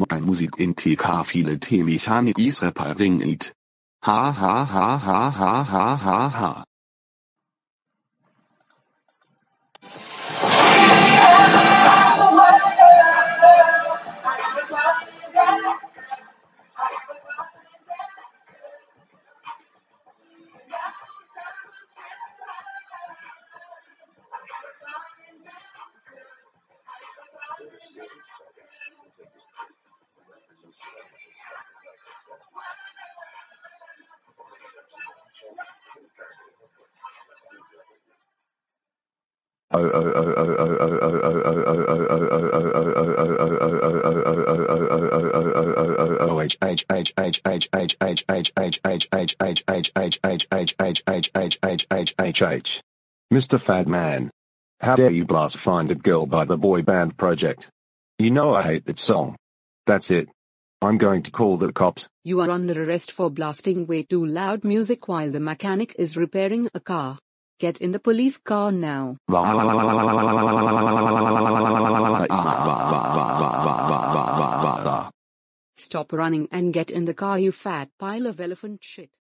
kein Musik in TK viele T-Mechanik is repairing it. Ha ha ha ha ha ha ha ha. Mr. Fat Man. How dare you blast Find a Girl by the boy band project? You know I hate that song. That's it. I'm going to call the cops. You are under arrest for blasting way too loud music while the mechanic is repairing a car. Get in the police car now. Stop running and get in the car, you fat pile of elephant shit.